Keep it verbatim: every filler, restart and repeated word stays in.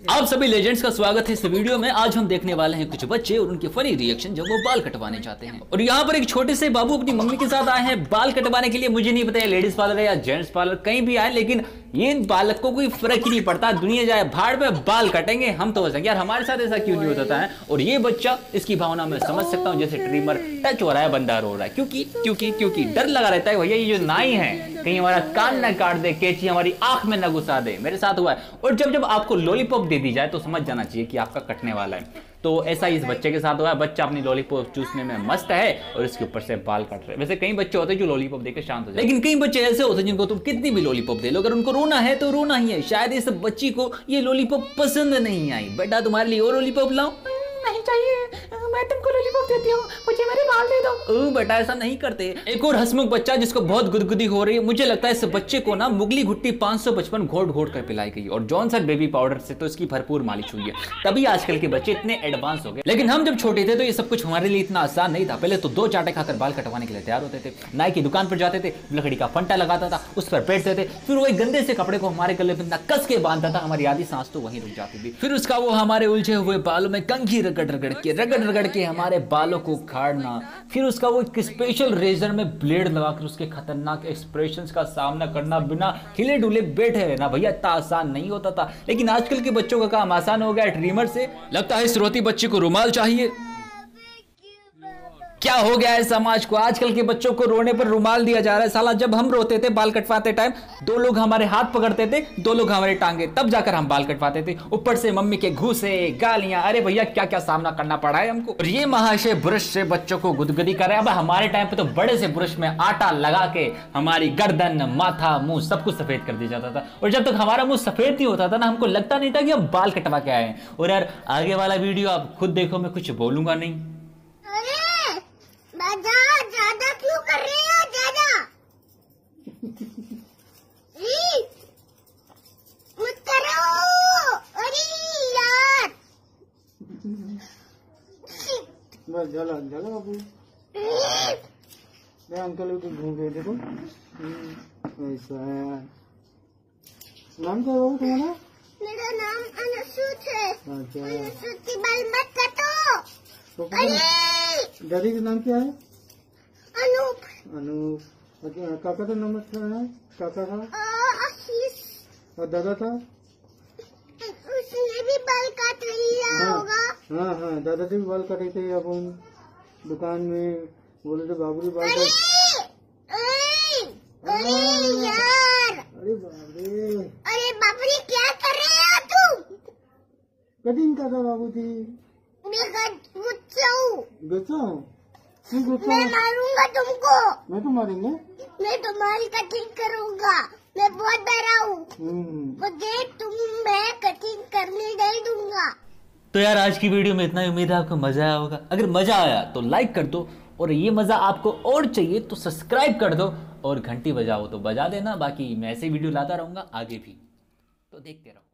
आप सभी लेजेंड्स का स्वागत है इस वीडियो में। आज हम देखने वाले हैं कुछ बच्चे और उनके फनी रिएक्शन जब वो बाल कटवाने जाते हैं। और यहाँ पर एक छोटे से बाबू अपनी मम्मी के साथ आए हैं बाल कटवाने के लिए। मुझे नहीं पता लेडीज पार्लर है या जेंट्स पार्लर, कहीं भी आए, लेकिन ये बालक को कोई फर्क ही नहीं पड़ता। दुनिया जाए भाड़ में बाल कटेंगे, हम तो बचेंगे यार। हमारे साथ ऐसा क्यों नहीं होता है? और ये बच्चा, इसकी भावना में समझ सकता हूँ। जैसे ट्रिमर टच हो रहा है, बंदा रो रहा है, क्योंकि क्योंकि क्योंकि डर लगा रहता है भैया ये जो नाई है कहीं हमारा कान न काट दे, कैंची हमारी आंख में न घुसा दे। मेरे साथ हुआ है। और जब जब आपको लॉलीपॉप दे दी जाए तो समझ जाना चाहिए कि आपका कटने वाला है। तो ऐसा ही इस बच्चे के साथ हुआ है। बच्चा अपनी लॉलीपॉप चूसने में मस्त है और इसके ऊपर से बाल कट रहे हैं। वैसे कई बच्चे होते हैं जो लॉलीपॉप देकर शांत हो जाते हैं, लेकिन कई बच्चे ऐसे होते हैं जिनको तुम कितनी भी लॉलीपॉप दे लो, अगर उनको रोना है तो रोना ही है। शायद इस बच्ची को ये लॉलीपॉप पसंद नहीं आई। बेटा तुम्हारे लिए और लॉलीपॉप लाओ? नहीं चाहिए, मैं तुमको लॉलीपॉप देती हूँ, मुझे मेरे बाल दे दो। ओ बेटा ऐसा नहीं करते। एक और हंसमुख बच्चा जिसको बहुत गुदगुदी हो रही है। मुझे लगता है इस बच्चे को ना मुगली घुट्टी पाँच सौ पचपन घोट घोट कर पिलाई गई और जॉनसन बेबी पाउडर से तो इसकी भरपूर मालिश हुई है। तभी आजकल के बच्चे इतने एडवांस हो गए। लेकिन हम जब छोटे थे तो ये सब कुछ हमारे लिए इतना आसान नहीं था। पहले तो दो चाटे खाकर बाल कटवाने के लिए तैयार होते थे, नाई की दुकान पर जाते थे, लकड़ी का फंटा लगाता था, उस पर बैठते थे, फिर वही गंदे से कपड़े को हमारे गले में कस के बांधता था। हमारी आधी सांस तो वहीं रुक जाती थी। फिर उसका वो हमारे उलझे हुए बालों में कंघी रगड़ रगड़ के रगड़ रगड़ के हमारे बालों को उखाड़ना, फिर उसका वो एक स्पेशल रेजर में ब्लेड लगाकर उसके खतरनाक एक्सप्रेशंस का सामना करना, बिना हिले डुले बैठे रहना। भैया इतना आसान नहीं होता था। लेकिन आजकल के बच्चों का काम आसान हो गया। ट्रिमर से लगता है इस रोती बच्ची को रुमाल चाहिए। क्या हो गया है समाज को? आजकल के बच्चों को रोने पर रुमाल दिया जा रहा है। साला जब हम रोते थे बाल कटवाते टाइम, दो लोग हमारे हाथ पकड़ते थे, दो लोग हमारे टांगे, तब जाकर हम बाल कटवाते थे। ऊपर से मम्मी के घूसे, गालियां, अरे भैया क्या क्या सामना करना पड़ा है हमको। और ये महाशय ब्रश से बच्चों को गुदगुदी कर रहे हैं। अब हमारे टाइम पे तो बड़े से ब्रश में आटा लगा के हमारी गर्दन, माथा, मुंह सब कुछ सफेद कर दिया जाता था। और जब तक हमारा मुंह सफेद नहीं होता था ना, हमको लगता नहीं था कि हम बाल कटवा के आए हैं। और यार आगे वाला वीडियो आप खुद देखो, मैं कुछ बोलूंगा नहीं। ज्यादा क्यों कर रहे हो? ज्यादा मत करो। अरे यार बस झला झला बाबू। मैं अंकल को घूम गए देखो। ऐसा है। नाम क्या बाबू तुम्हारा? मेरा नाम अनुसूत है। अच्छा। अनुसूत की बाल मत काटो। तो दादी का नाम क्या है? अनूप। अनूप। अच्छा काका का नाम क्या है? काका का आशीष। और दादा था? उसने भी बाल काट लिया हाँ, होगा। हाँ हाँ दादा जी भी बाल काटे थे। अब उन दुकान में बोले थे बाबू जी बाल अरे, काट। अरे यार, अरे बाबरे, अरे बाबरी क्या कर रहे हो तुम? कटिंग का था बाबू जी। मैं गुस्सा हूँ। गुस्सा हूँ? क्यों गुस्सा? मैं मारूंगा तुमको। मैं तो मारेंगे। मैं तुम्हारी कटिंग करूंगा। मैं बहुत डरा हूँ। मुझे तुम मैं कटिंग करने नहीं दूंगा। तो यार आज की वीडियो में इतना ही। उम्मीद है आपको मजा आया होगा। अगर मजा आया तो लाइक कर दो, और ये मजा आपको और चाहिए तो सब्सक्राइब कर दो, और घंटी बजाओ तो बजा देना। बाकी मैं ऐसे वीडियो लाता रहूंगा आगे भी, तो देखते रहो।